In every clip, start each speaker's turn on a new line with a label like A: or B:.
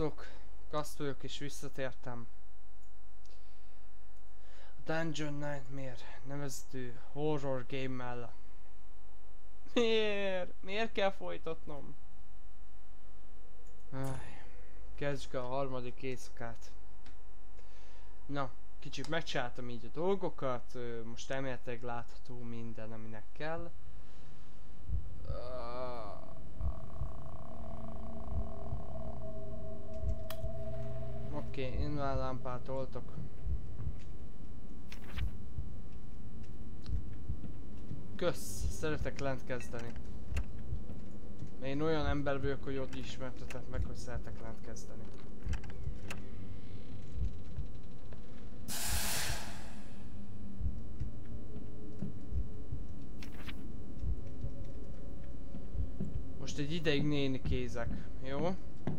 A: Sziasztok! Kaszt vagyok és visszatértem. A Dungeon Nightmare nevezetű horror game-mel. Miért? Miért kell folytatnom? Kezdjük a harmadik éjszakát. Na, kicsit megcsináltam így a dolgokat, most elméletileg látható minden, aminek kell. Oké, én már lámpát oltok. Kösz, szeretek lent kezdeni. Én olyan ember vagyok, hogy ott ismertetek meg, hogy szeretek lent kezdeni. Most egy ideig néni kézek, jó?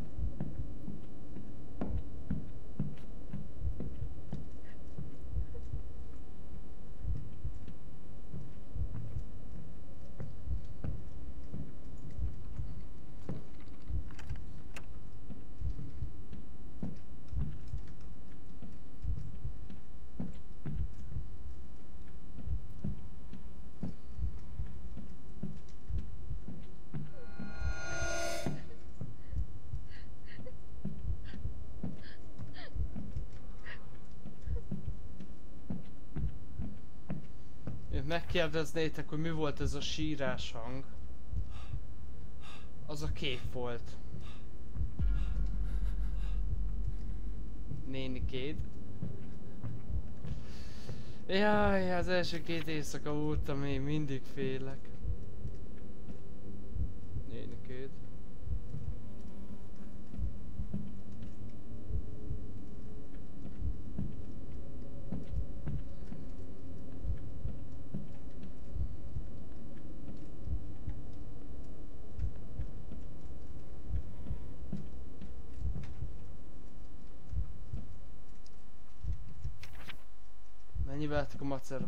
A: Megkérdeznétek, hogy mi volt ez a sírás hang. Az a kép volt. Nénikéd. Jaj, az első 2 éjszaka óta még mindig félek. Nénikéd. Mennyivel lettek a macera?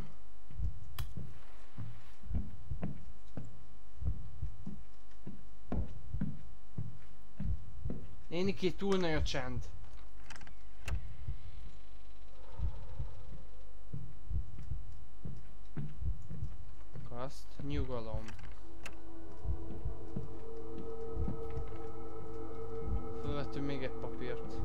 A: Néniki, túl nagy a csend. Kaszt, nyugalom. Fölvettünk még egy papírt.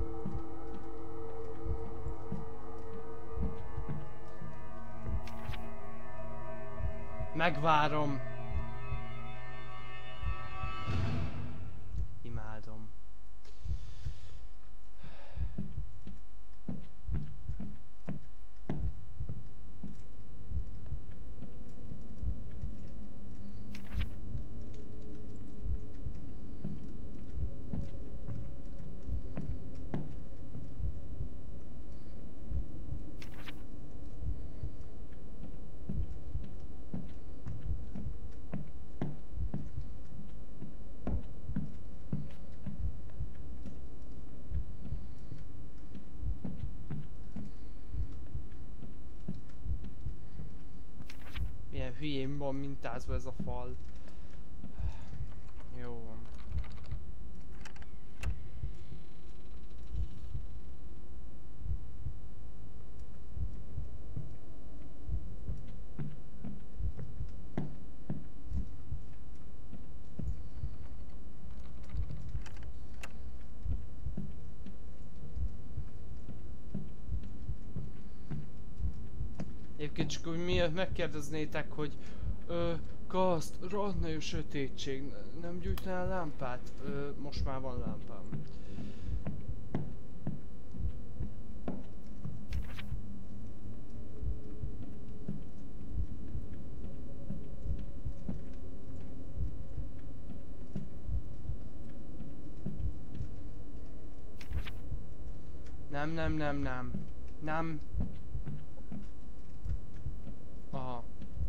A: Megvárom. Imádom. Milyen hülyén van mintázva ez a fal. Jó van. Egyébként csak úgy miért megkérdeznétek, hogy Kaszt, rohadt nagy a sötétség, nem gyújtanál lámpát? Most már van lámpám. Nem. Aha.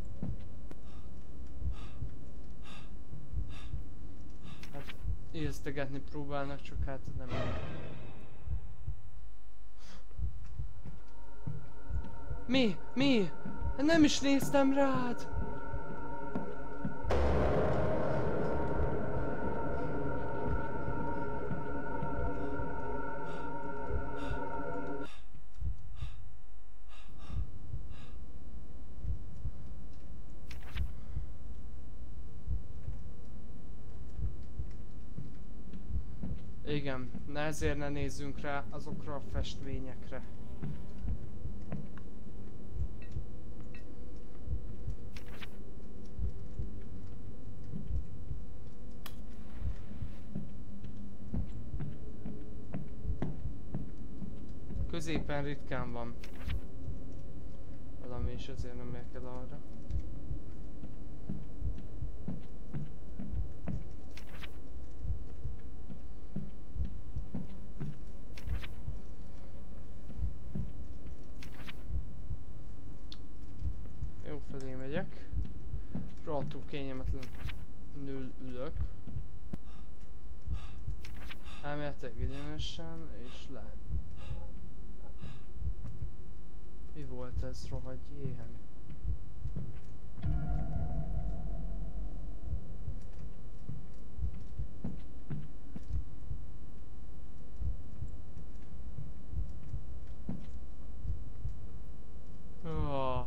A: Hát érztegetni próbálnak, csak hát nem. Mi? Nem is néztem rád! Igen, ezért ne nézzünk rá azokra a festményekre. Középen ritkán van valami, és azért nem megyek el arra. Jó felé megyek. Rohadtul kényelmetlenül ülök. Elméletek egyenesen, és le. Mi volt ez, rohadt éhen? Oh.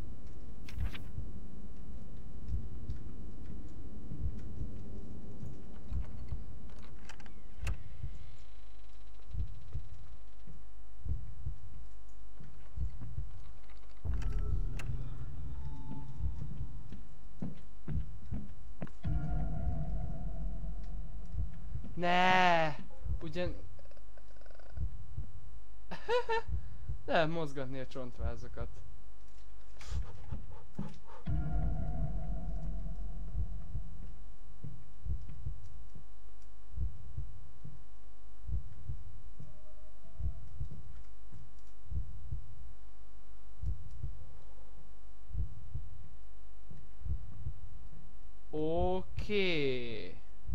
A: Ne, ugyan... Lehet mozgatni a csontvázakat. Oké.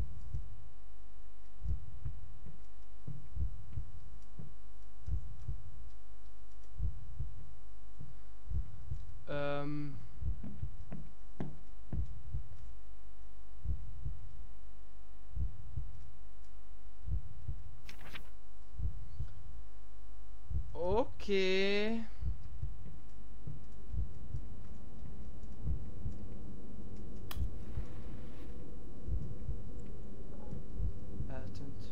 A: Oké. Eltűnt.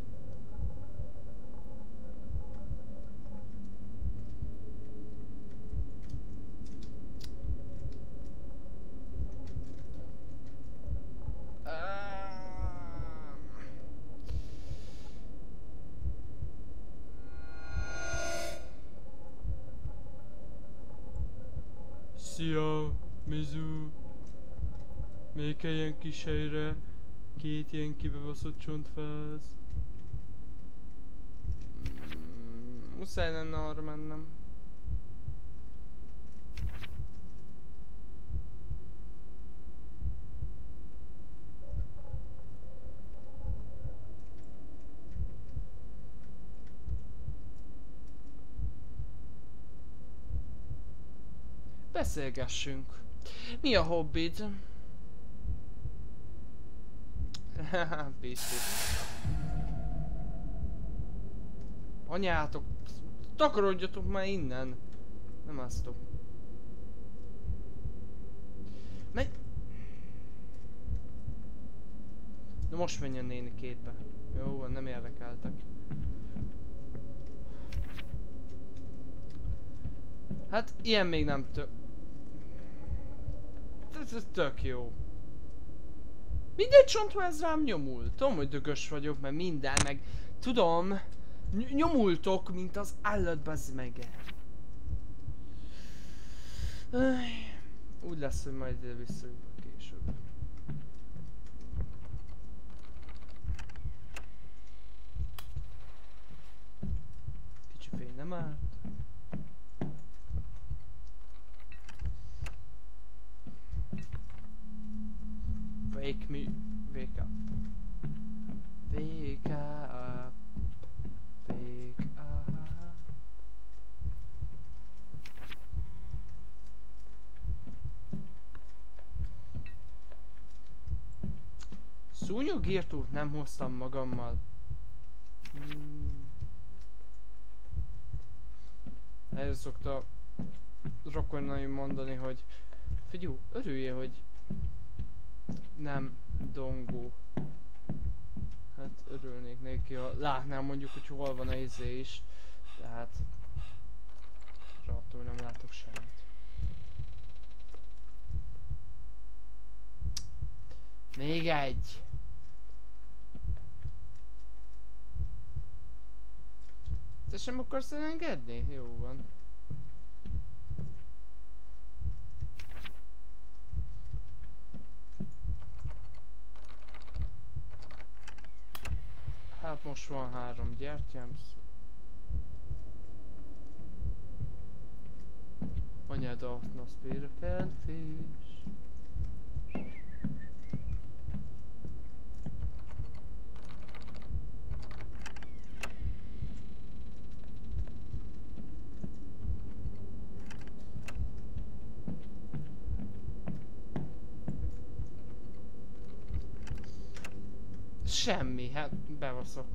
A: Szia, Mizu! Még egy ilyen kis helyre, két ilyen kibebaszott csontfáz. Muszáj lenne arra mennem. Beszélgessünk. Mi a hobbid? Piszti. Anyátok, takarodjatok már innen. Nem áztok. Menj! Na most menjen néni kétbe. Jó, nem érdekeltek. Hát ilyen még nem ez tök jó. Mindegy csontváz rám nyomul. Tudom, hogy dögös vagyok, mert minden, meg tudom, nyomultok, mint az állat, bazd meg. Úgy lesz, hogy majd ide visszajövök később. Kicsi fény nem árt. Wake me, wake up. Wake up. Wake up. Szúnyogírtót nem hoztam magammal. Erre szokta rokonaim mondani, hogy figyú, örüljél, hogy nem dongó, hát örülnék neki, ha látnám mondjuk, hogy hol van a izé is. Tehát... attól nem látok semmit. Még egy! Te sem akarsz elengedni? Jó van. Hát most van 3 gyertyám. Anyád a spére felfés. Semmi, hát bevaszok.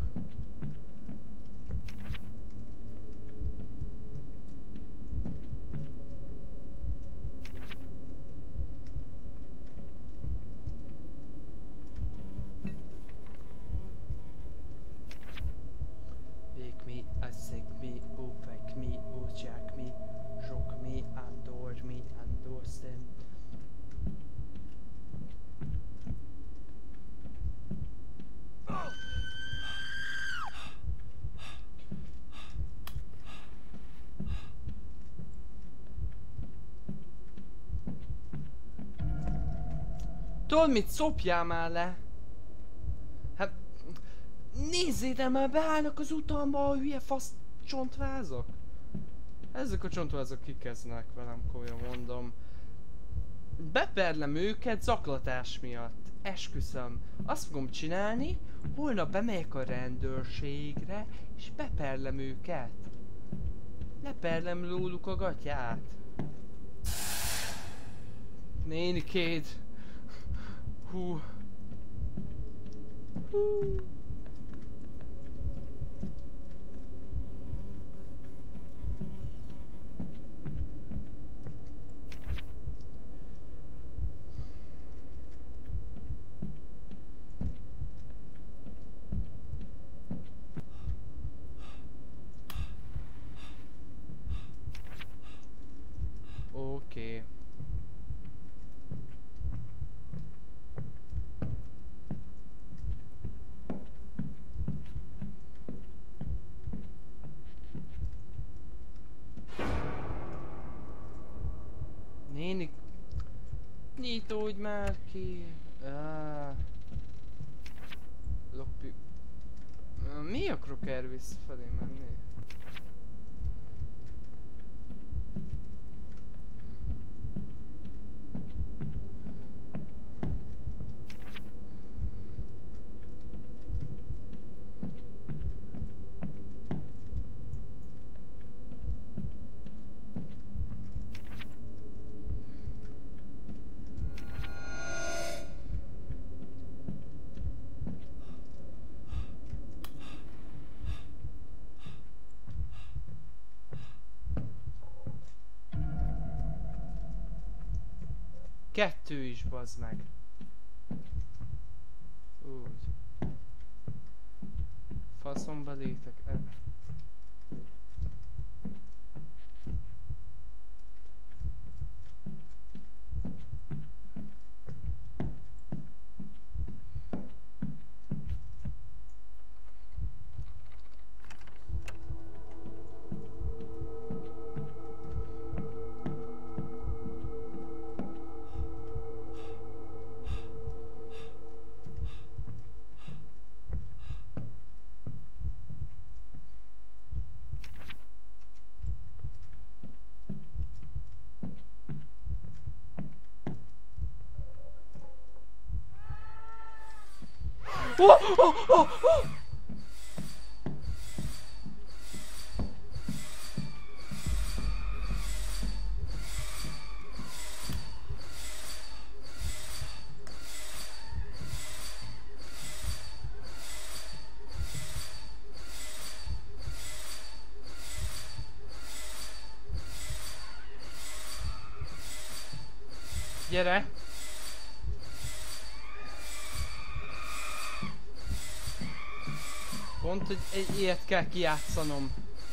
A: Wake me, asek me, wake me, jack me, rock me, endorse them. Tudod mit? Szopjál már le! Hát... nézzétek már, beállnak az utamba a hülye fasz csontvázok! Ezek a csontvázok kikeznek velem, komolyan mondom. Beperlem őket zaklatás miatt. Esküszöm. Azt fogom csinálni, holnap bemegyek a rendőrségre, és beperlem őket. Leperlem róluk a gatyát. Nénikéd. Hú. Hú. Oké. Néni... nyitódj már ki! Lopjuk... mi akarok erre visszafelé menni? Kettő is, bazd meg. Úgy. Faszomba létek. Oh, oh, oh, oh. Gyere! Pont, hogy egy ilyet kell kijátszanom.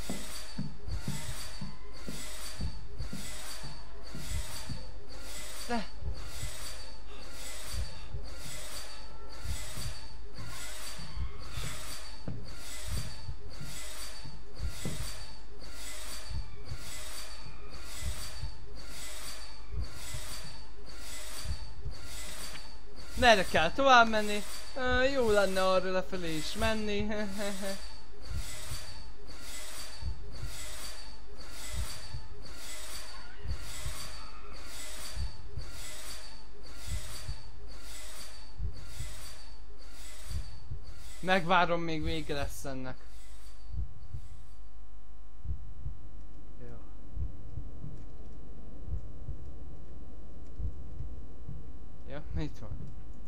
A: De... Merre kell tovább menni? Jó lenne arra lefelé is menni. Megvárom, még vége lesz ennek. Jó. Ja, itt van.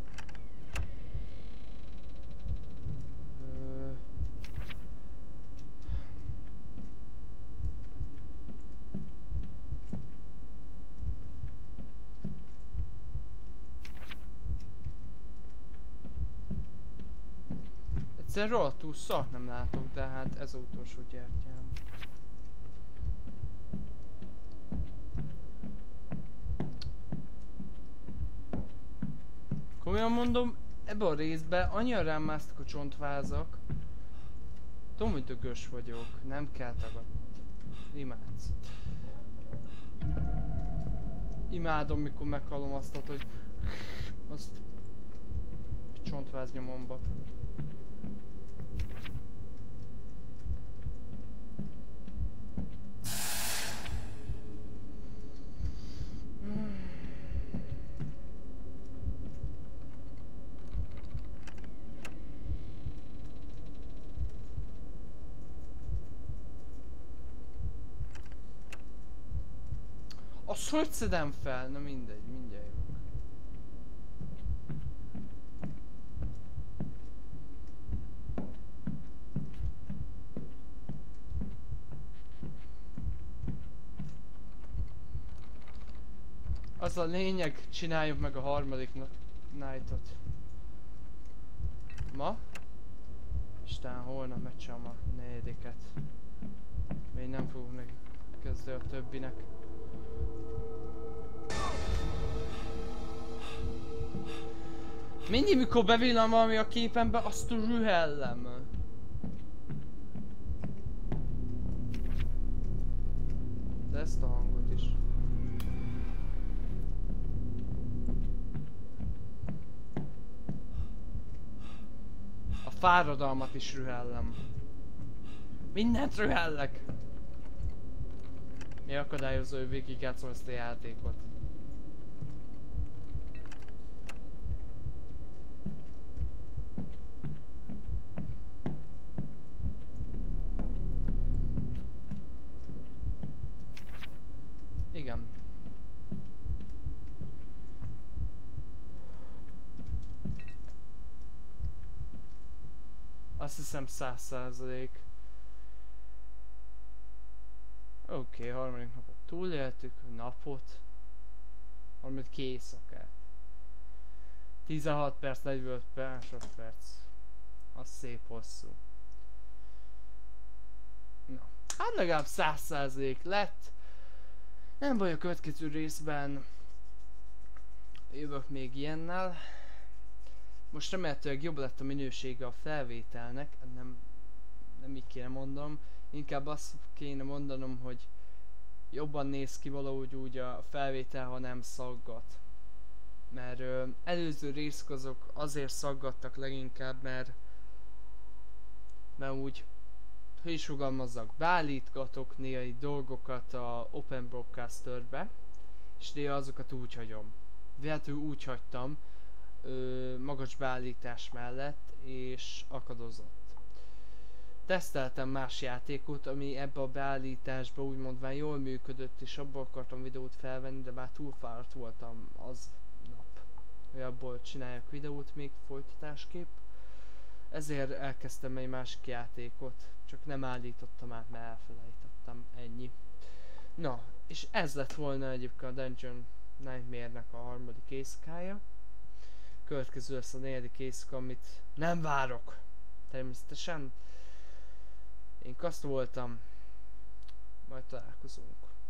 A: Egyszer rohadtul szart nem látok, de hát ez az utolsó gyertyám. Komolyan mondom, ebbe a részbe annyira rám másztak a csontvázak. Tudom, hogy dögös vagyok, nem kell tagadni. Imádsz. Imádom, mikor meghallom azt, hogy azt csontváz nyomomba. Azt hogy szedem fel? Na mindegy, mindjárt jövök. Az a lényeg, csináljuk meg a harmadik night-ot. Ma? Isten holnap megcsinálom a negyediket. Még nem fogok neki kezdeni a többinek. Mindig mikor bevillan valami a képembe, azt rühellem. De ezt a hangot is. A fáradalmat is rühellem. Mindent rühellek. Mi akadályozó, hogy végigjátszom ezt a játékot? Igen. Azt hiszem 100%. Oké, harmadik napot túléltük, napot. Harmadik éjszakát. 16 perc, 45 másodperc. Az szép hosszú. Na, hát legalább 100% lett. Nem baj, a következő részben jövök még ilyennel. Most remélhetőleg jobb lett a minősége a felvételnek, nem így kéne mondanom. Inkább azt kéne mondanom, hogy jobban néz ki valahogy úgy a felvétel, ha nem szaggat. Mert előző részek azok azért szaggattak leginkább, mert úgy, hogy is fogalmazzak, beállítgatok néha dolgokat a Open Broadcasterbe, és néha azokat úgy hagyom. Véletlenül úgy hagytam, magas beállítás mellett, és akadozott. Teszteltem más játékot, ami ebbe a beállításba úgymondván jól működött, és abból akartam videót felvenni, de már túl fáradt voltam az nap, hogy abból csináljak videót még folytatásképp. Ezért elkezdtem egy másik játékot, csak nem állítottam át, mert elfelejtettem, ennyi. Na, és ez lett volna egyébként a Dungeon Nightmare-nek a harmadik éjszakája. Következő lesz a negyedik éjszaka, amit nem várok. természetesen. Én kaszt voltam. Majd találkozunk.